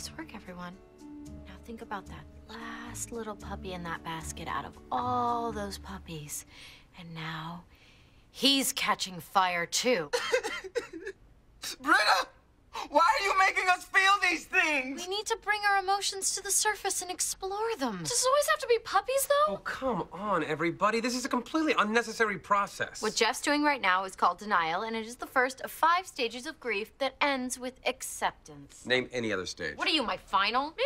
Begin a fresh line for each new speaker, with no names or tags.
Nice work, everyone. Now think about that last little puppy in that basket out of all those puppies. And now he's catching fire, too.
Britta! Why are you making us feel these things?
We need to bring our emotions to the surface and explore them. Does it always have to be puppies, though?
Oh, come on, everybody. This is a completely unnecessary process.
What Jeff's doing right now is called denial, and it is the first of 5 stages of grief that ends with acceptance.
Name any other stage.
What are you, my final?